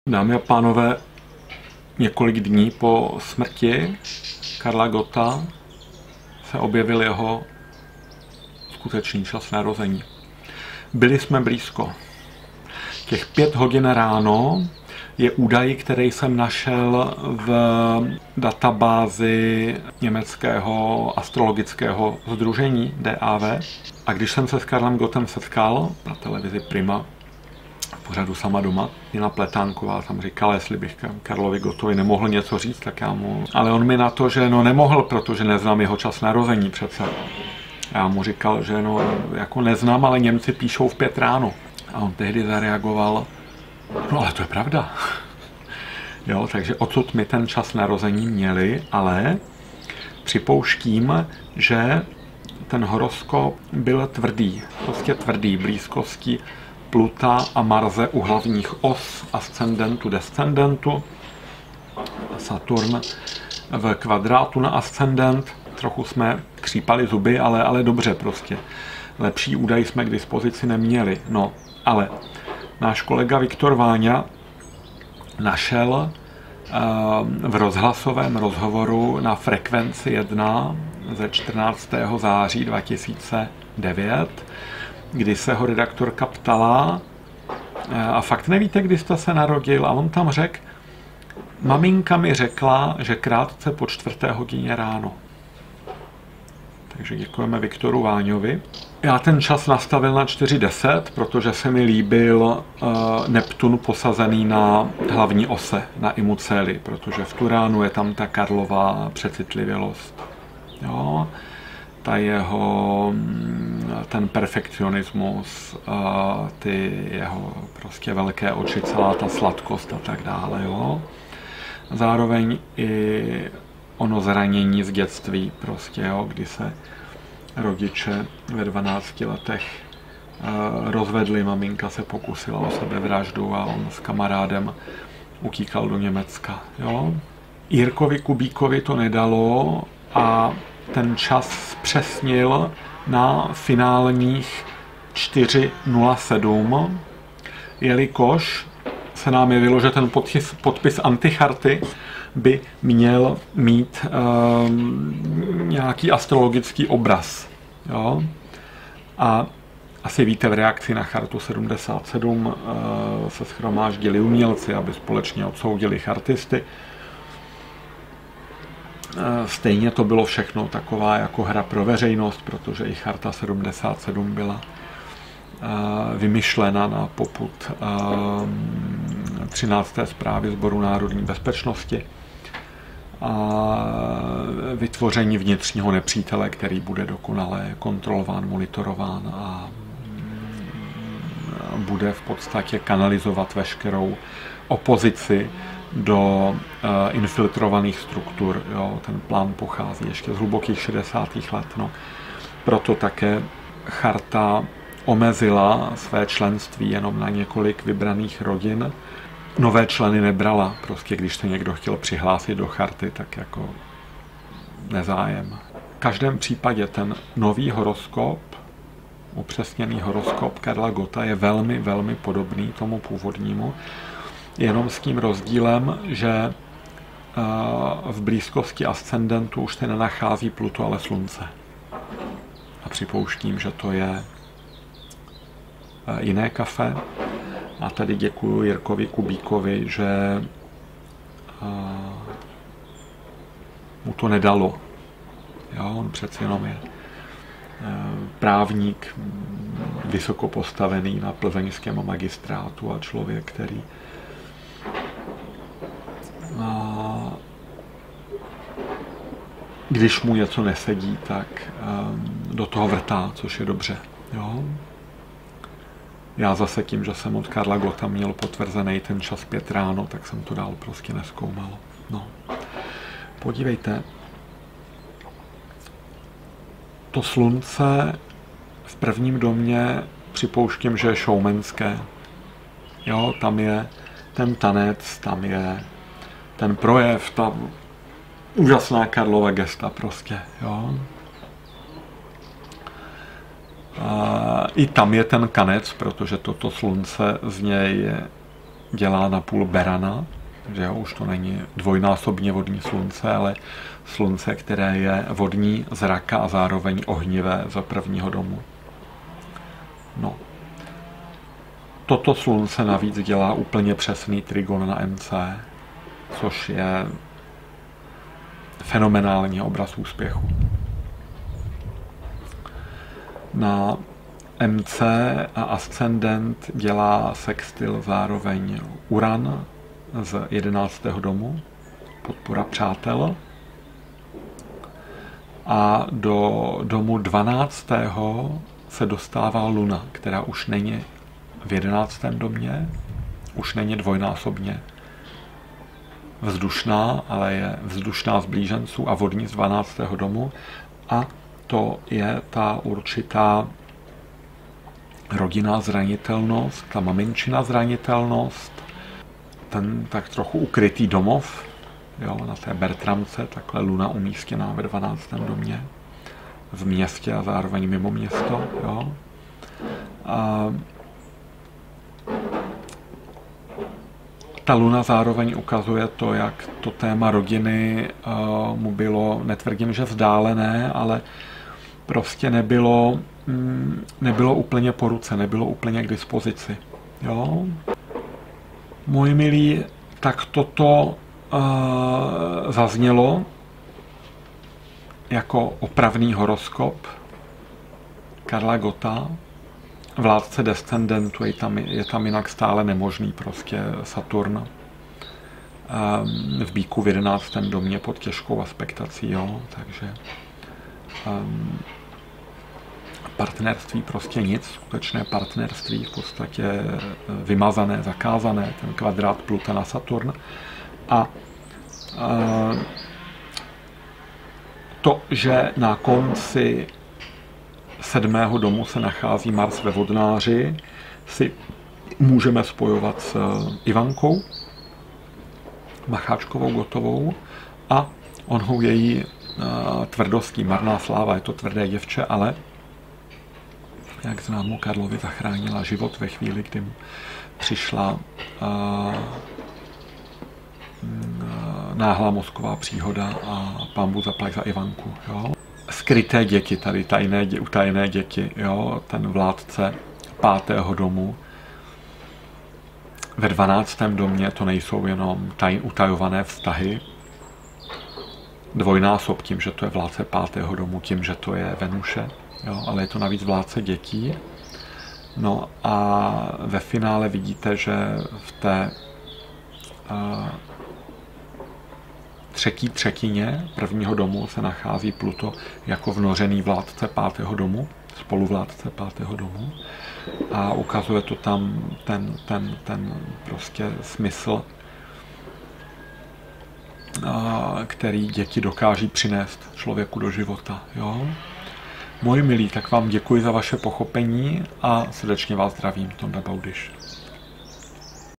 Dámy a pánové, několik dní po smrti Karla Gotta se objevil jeho skutečný čas narození. Byli jsme blízko. Těch 5 hodin ráno je údaj, který jsem našel v databázi německého astrologického sdružení DAV. A když jsem se s Karlem Gottem setkal na televizi Prima, v pořadu Sama doma, Nina Pletánková tam říkala, jestli bych Karlovi Gottovi nemohl něco říct, tak já mu... Ale on mi na to, že nemohl, protože neznám jeho čas narození přece. Já mu říkal, že jako neznám, ale Němci píšou v 5 ráno. A on tehdy zareagoval, no ale to je pravda. Jo, takže odsud mi ten čas narození měli, ale připouštím, že ten horoskop byl tvrdý, prostě tvrdý, blízkosti Pluta a Marse u hlavních os ascendentu, descendentu, Saturn v kvadrátu na ascendent. Trochu jsme křípali zuby, ale dobře prostě. Lepší údaj jsme k dispozici neměli. No, ale náš kolega Viktor Váňa našel v rozhlasovém rozhovoru na Frekvenci 1 ze 14. září 2009, kdy se ho redaktorka ptala, a fakt nevíte, kdy jste se narodil? A on tam řekl, maminka mi řekla, že krátce po 4. hodině ráno. Takže děkujeme Viktoru Váňovi. Já ten čas nastavil na 4:10, protože se mi líbil Neptun posazený na hlavní ose, na imucély, protože v Turánu je tam ta Karlova přecitlivělost. Jo? Ten perfekcionismus, ty jeho prostě velké oči, celá ta sladkost a tak dále. Jo? Zároveň i ono zranění z dětství, prostě, jo, kdy se rodiče ve 12 letech rozvedli, maminka se pokusila o sebevraždu a on s kamarádem utíkal do Německa. Jo? Jirkovi Kubíkovi to nedalo a ten čas zpřesnil na finálních 4:07, jelikož se nám jevilo, že ten podpis anticharty by měl mít nějaký astrologický obraz. Jo? A asi víte, v reakci na chartu 77 se shromáždili umělci, aby společně odsoudili chartisty. Stejně to bylo všechno taková jako hra pro veřejnost, protože i charta 77 byla vymyšlena na popud 13. zprávy Sboru národní bezpečnosti a vytvoření vnitřního nepřítele, který bude dokonale kontrolován, monitorován a bude v podstatě kanalizovat veškerou opozici do infiltrovaných struktur. Jo, ten plán pochází ještě z hlubokých 60. let. No. Proto také charta omezila své členství jenom na několik vybraných rodin. Nové členy nebrala. Prostě když se někdo chtěl přihlásit do charty, tak jako nezájem. V každém případě ten nový horoskop, upřesněný horoskop Karla Gotta je velmi, velmi podobný tomu původnímu, jenom s tím rozdílem, že v blízkosti ascendentu už se nenachází Pluto, ale Slunce. A připouštím, že to je jiné kafe. A tady děkuji Jirkovi Kubíkovi, že mu to nedalo. Jo, on přeci jenom je právník, vysoko postavený na plzeňském magistrátu a člověk, který když mu něco nesedí, tak do toho vrtá, což je dobře. Jo? Já zase tím, že jsem od Karla Gotta měl potvrzený ten čas 5 ráno, tak jsem to dál prostě nezkoumal. No. Podívejte, to Slunce v prvním domě připouštím, že je showmanské. Jo, tam je ten tanec, tam je ten projev, ta úžasná Karlova gesta prostě, jo. I tam je ten kanec, protože toto Slunce z něj dělá na půl berana, že jo, už to není dvojnásobně vodní slunce, ale slunce, které je vodní, zraka a zároveň ohnivé za prvního domu. No. Toto slunce navíc dělá úplně přesný trigon na MC, což je fenomenální obraz úspěchu. Na MC a ascendent dělá sextil zároveň Uran z 11. domu, podpora přátel, a do domu 12. se dostává Luna, která už není v 11. domě, už není dvojnásobně vzdušná, ale je vzdušná z blíženců a vodní z 12. domu, a to je ta určitá rodinná zranitelnost, ta maminčina zranitelnost, ten tak trochu ukrytý domov, jo, na té Bertramce, takhle Luna umístěná ve 12. domě, v městě a zároveň mimo město. Jo. A ta Luna zároveň ukazuje to, jak to téma rodiny mu bylo, netvrdím, že vzdálené, ale prostě nebylo úplně po ruce, nebylo úplně k dispozici. Jo? Můj milí, tak toto zaznělo jako opravný horoskop Karla Gotta. Vládce descendentů je tam jinak stále nemožný, prostě Saturn v Býku v 11. domě pod těžkou aspektací, jo? Takže partnerství prostě nic, skutečné partnerství v podstatě vymazané, zakázané, ten kvadrát Pluton a Saturn. A to, že na konci 7. domu se nachází Mars ve Vodnáři, si můžeme spojovat s Ivankou Macháčkovou Gottovou a onou její tvrdostí. Marná sláva, je to tvrdé děvče, ale jak známo, Karlovi zachránila život ve chvíli, kdy mu přišla náhlá mozková příhoda a Pambu zaplať za Ivanku. Jo. Skryté děti, tady utajené děti, jo, ten vládce 5. domu. Ve 12. domě to nejsou jenom utajované vztahy, dvojnásob tím, že to je vládce 5. domu, tím, že to je Venuše, jo, ale je to navíc vládce dětí. No a ve finále vidíte, že v té třetí třetině 1. domu se nachází Pluto jako vnořený vládce 5. domu, spoluvládce 5. domu, a ukazuje to tam ten prostě smysl, který děti dokáží přinést člověku do života. Jo? Moji milí, tak vám děkuji za vaše pochopení a srdečně vás zdravím, Tonda Baudyš.